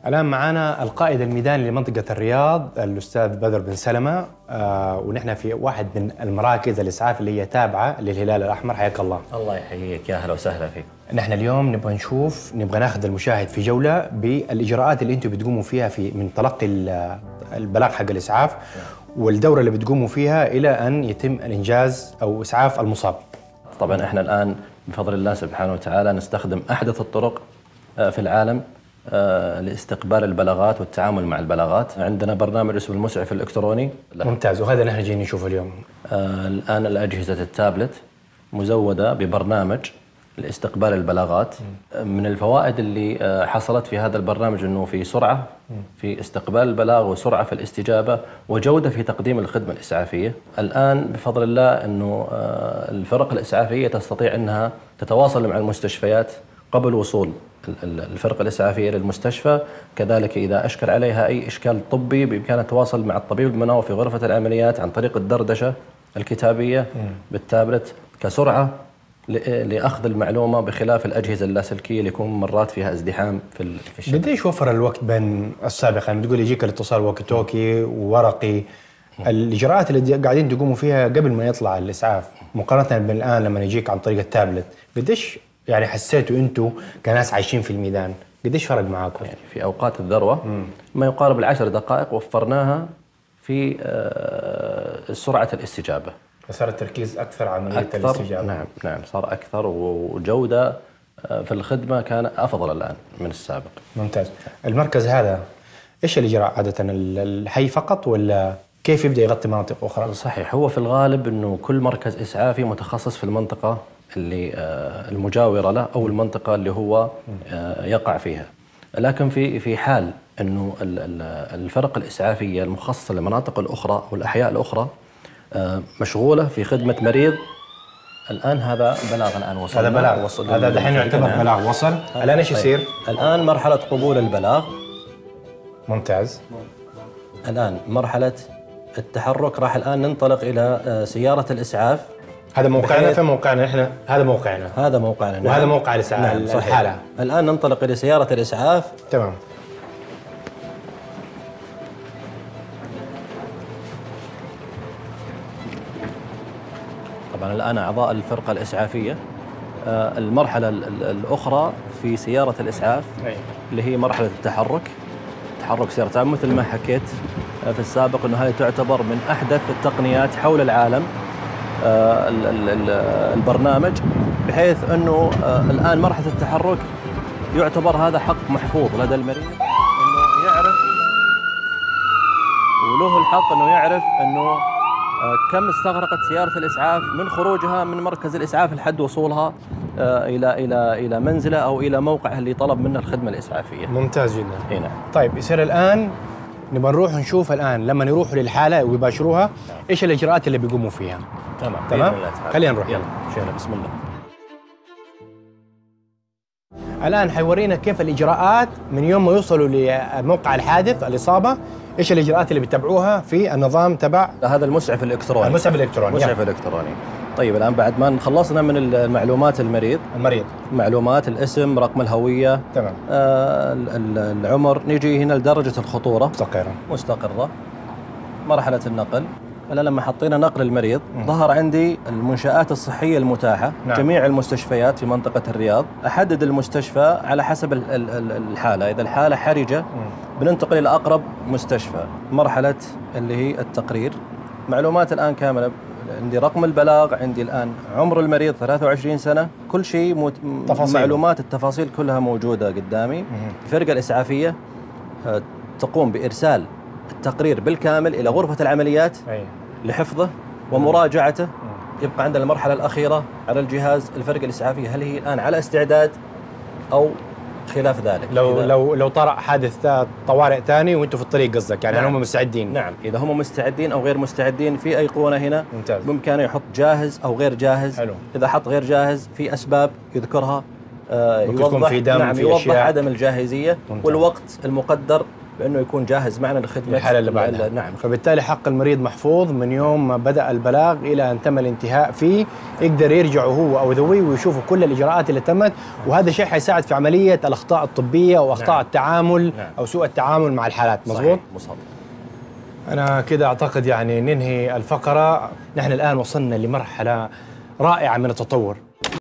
الآن معنا القائد الميداني لمنطقة الرياض الأستاذ بدر بن سلمة، ونحن في واحد من المراكز الإسعاف اللي هي تابعة للهلال الأحمر. حياك الله. الله يحييك، يا أهلا وسهلا فيك. نحن اليوم نبغى ناخذ المشاهد في جولة بالإجراءات اللي أنتم بتقوموا فيها من تلقي البلاغ حق الإسعاف والدورة اللي بتقوموا فيها إلى أن يتم الإنجاز أو إسعاف المصاب. طبعا احنا الآن بفضل الله سبحانه وتعالى نستخدم أحدث الطرق في العالم لاستقبال البلاغات والتعامل مع البلاغات. عندنا برنامج اسمه المسعف الإلكتروني. ممتاز، وهذا نحن جايين نشوفه اليوم. الآن الأجهزة التابلت مزودة ببرنامج لاستقبال البلاغات. من الفوائد اللي حصلت في هذا البرنامج أنه في سرعة في استقبال البلاغ وسرعة في الاستجابة وجودة في تقديم الخدمة الإسعافية. الآن بفضل الله أنه الفرق الإسعافية تستطيع أنها تتواصل مع المستشفيات قبل وصول الفرقة الإسعافية للمستشفى. كذلك إذا أشكل عليها أي إشكال طبي بإمكانها التواصل مع الطبيب المناوب في غرفة العمليات عن طريق الدردشة الكتابية بالتابلت كسرعة لأخذ المعلومة، بخلاف الأجهزة اللاسلكية اللي يكون مرات فيها ازدحام في الشبكة. قديش وفر الوقت بين السابق؟ يعني بتقول يجيك الاتصال ووكي توكي وورقي، الإجراءات اللي قاعدين تقوموا فيها قبل ما يطلع الإسعاف مقارنة بالآن لما يجيك عن طريق التابلت، قديش يعني حسيتوا أنتوا كناس عايشين في الميدان؟ قديش فرق معاكم؟ يعني في أوقات الذروة ما يقارب 10 دقائق وفرناها في سرعة الاستجابة. فصار التركيز أكثر على عملية الاستجابة. نعم صار أكثر، وجودة في الخدمة كان أفضل الآن من السابق. ممتاز. المركز هذا إيش الإجراء عادة؟ الحي فقط ولا كيف يبدأ يغطي مناطق أخرى؟ صحيح، هو في الغالب أنه كل مركز إسعافي متخصص في المنطقة اللي المجاورة له أو المنطقة اللي هو يقع فيها. لكن في حال أنه الفرق الإسعافية المخصصة للمناطق الأخرى والأحياء الأخرى مشغولة في خدمة مريض. الآن هذا بلاغ الآن وصل. هذا بلاغ وصل. هذا دحين يعتبر بلاغ وصل. الآن إيش يصير؟ الآن مرحلة قبول البلاغ. ممتاز. الآن مرحلة التحرك. راح الآن ننطلق إلى سيارة الإسعاف. هذا موقعنا. في موقعنا إحنا. هذا موقعنا. هذا موقعنا. وهذا موقع الإسعاف. نعم الحالة. الآن ننطلق إلى سيارة الإسعاف. تمام. طبعا الآن أعضاء الفرقة الإسعافية المرحلة الأخرى في سيارة الإسعاف اللي هي مرحلة التحرك. تحرك سيارة مثل ما حكيت في السابق أنه هذه تعتبر من أحدث التقنيات حول العالم. البرنامج بحيث أنه الآن مرحلة التحرك يعتبر هذا حق محفوظ لدى المريض، أنه يعرف وله الحق أنه يعرف أنه كم استغرقت سيارة الإسعاف من خروجها من مركز الإسعاف لحد وصولها إلى منزله أو إلى موقعه اللي طلب منه الخدمة الإسعافية. ممتاز جدا. نعم. طيب يصير الآن نبغى نروح نشوف الآن لما يروحوا للحالة ويباشروها إيش الإجراءات اللي بيقوموا فيها. تمام. خلينا نروح. يلا شيخنا بسم الله. الآن حيورينا كيف الإجراءات من يوم ما يوصلوا لموقع الحادث الإصابة، إيش الإجراءات اللي بتتبعوها في النظام تبع هذا المسعف الإلكتروني. المسعف الإلكتروني. طيب الآن بعد ما خلصنا من المعلومات المريض معلومات الاسم، رقم الهوية، تمام، العمر، نيجي هنا لدرجة الخطورة مستقرة. مرحلة النقل. أنا لما حطينا نقل المريض ظهر عندي المنشآت الصحية المتاحة. نعم. جميع المستشفيات في منطقة الرياض. أحدد المستشفى على حسب الحالة. إذا الحالة حرجة بننتقل إلى أقرب مستشفى. مرحلة اللي هي التقرير. معلومات الآن كاملة. عندي رقم البلاغ، عندي الآن عمر المريض 23 سنة، كل شيء معلومات التفاصيل كلها موجودة قدامي. الفرقة الإسعافية تقوم بإرسال التقرير بالكامل إلى غرفة العمليات لحفظه ومراجعته. يبقى عندنا المرحلة الأخيرة على الجهاز الفرقة الإسعافية هل هي الآن على استعداد أو خلاف ذلك. لو طرأ حادث طوارئ ثاني وانتم في الطريق قصدك، يعني نعم. هم مستعدين. نعم، إذا هم مستعدين أو غير مستعدين في أيقونة هنا. ممتاز. بإمكانه يحط جاهز أو غير جاهز. حلو. إذا حط غير جاهز في أسباب يذكرها. يوضح في دم. نعم، يوضح عدم الجاهزية. ممتاز. والوقت المقدر بانه يكون جاهز معنا لخدمه الحاله اللي بعدها. نعم. فبالتالي حق المريض محفوظ من يوم ما بدا البلاغ الى ان تم الانتهاء فيه، يقدر يرجع هو او ذويه ويشوفوا كل الاجراءات اللي تمت، وهذا شيء حيساعد في عمليه الاخطاء الطبيه واخطاء التعامل او سوء التعامل مع الحالات. مظبوط. أنا كده أعتقد يعني ننهي الفقرة. نحن الآن وصلنا لمرحلة رائعة من التطور.